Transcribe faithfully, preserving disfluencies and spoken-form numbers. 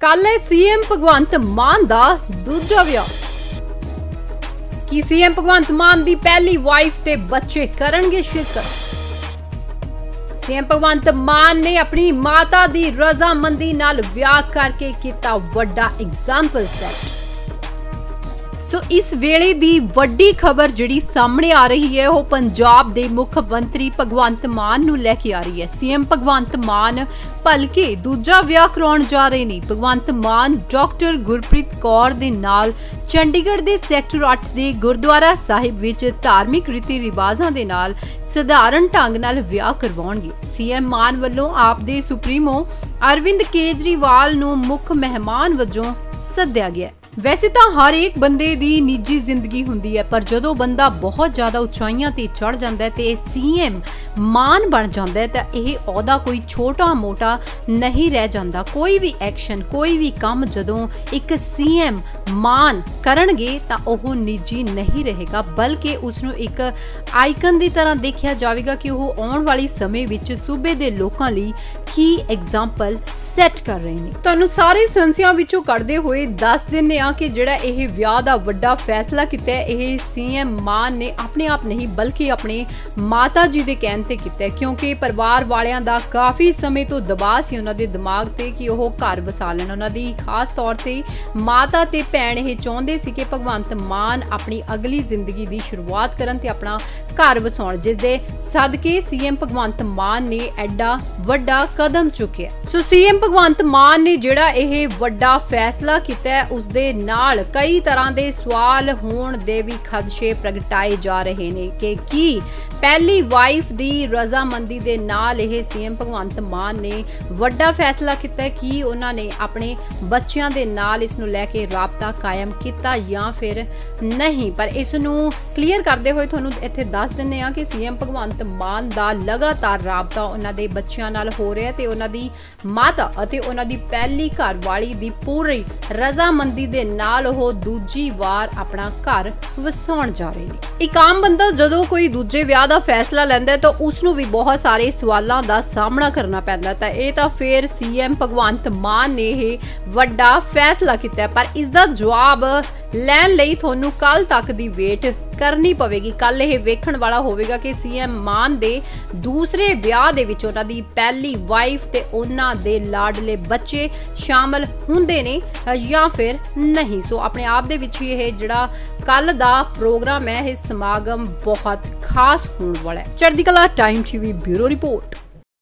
कल है सीएम भगवंत मान दा दूजा विआह। कि सीएम भगवंत मान दी पहली वाइफ ते बच्चे करनगे शिरकत। सीएम भगवंत मान ने अपनी माता दी रजामंदी नाल विआह करके किता वड्डा एग्जाम्पल सैट। सो इस वेले दी वड्डी खबर जिहड़ी सामने आ रही है वो पंजाब दे मुख मंत्री भगवंत मान नूं लैके आ रही है। सीएम भगवंत मान भलके दूजा विआह कराउण जा रहे ने। भगवंत मान डॉक्टर गुरप्रीत कौर दे नाल चंडीगढ़ दे सैक्टर अठ दे गुरुद्वारा साहिब विच धार्मिक रीति रिवाजां दे नाल सधारण ढंग नाल विआह करवाउणगे। सीएम मान वल्लों आप दे सुप्रीमो अरविंद केजरीवाल नूं मुख मेहमान वजों सद्दिया गया। वैसे तो हर एक बंदे दी निजी जिंदगी हुंदी है, पर जदों बंदा बहुत ज्यादा उचाइयां ते चढ़ जांदा है ते सीएम मान बन जांदा है तां इह ओहदा कोई छोटा मोटा नहीं रह जांदा। कोई भी एक्शन कोई भी काम जदों एक सीएम मान करनगे तां ओह निजी नहीं रहेगा, बल्कि उसनूं एक आइकन दी तरह देखिया जावेगा कि ओह आउण वाली समय विच सूबे दे लोकां लई की एग्जाम्पल सैट कर रहे हैं। तुहानूं सारे संसियां विचों कढदे होए दस दिने कि जिहड़ा यह विआह दा वड्डा फैसला किता है यह सीएम मान ने अपने आप नहीं बल्कि अपने माता जी दे कहण ते किता है, क्योंकि परिवार वालियां दा काफ़ी समय तो दबाव सी उन्हां दे दिमाग ते कि ओह घर वसा लैण। उन्हां दी खास तौर ते माता ते भैण ये चाहुंदे सी कि भगवंत मान अपनी अगली जिंदगी दी शुरुआत करन ते अपना घर वसाउण, जिस दे सदके सीएम भगवंत मान ने एडा वड्डा कदम चुकिया। सो सीएम भगवंत मान ने जिहड़ा यह वड्डा फैसला किता है उस दे नाल कई तरह दे सवाल होण दे भी खदशे प्रगटाए जा रहे ने कि की पहली वाइफ दी रजामंदी दे नाल यह सीएम भगवंत मान ने वड्डा फैसला किता कि उन्हां ने अपने बच्चियां दे नाल इस नूं लैके राबता कायम किता या फिर नहीं। पर इस नूं क्लीयर करदे होए तुहानूं इत्थे दस दिंदे आ कि सीएम भगवंत मान दा लगातार राबता उन्हां दे बच्चियां नाल हो रिहा ते उन्हां दी माता अते उन्हां दी पहली घरवाली दी पूरी रजामंदी दे नाल ओह दूजी वार अपना घर वसाउण जा रहे ने। एक आम बंदा जदों कोई दूजे विआह दा फैसला लैंदा है तो उसनूं भी बहुत सारे सवालों का सामना करना पैंदा, तां इह तां फिर सीएम भगवंत मान ने यह वड्डा फैसला किया। पर इसका जवाब लैण लई तुहानूं कल तक दी वेट करनी पवेगी। कल यह वेखण वाला होवेगा कि सीएम मान दे दूसरे विआह दे विच उन्हां दी पहली वाइफ ते उन्हां दे लाडले बच्चे शामिल हुंदे ने या फिर नहीं। सो अपने आप दे विच यह जिहड़ा कल दा प्रोग्राम है यह समागम बहुत खास होने वाला है। चढ़दी कला टाइम टीवी ब्यूरो रिपोर्ट।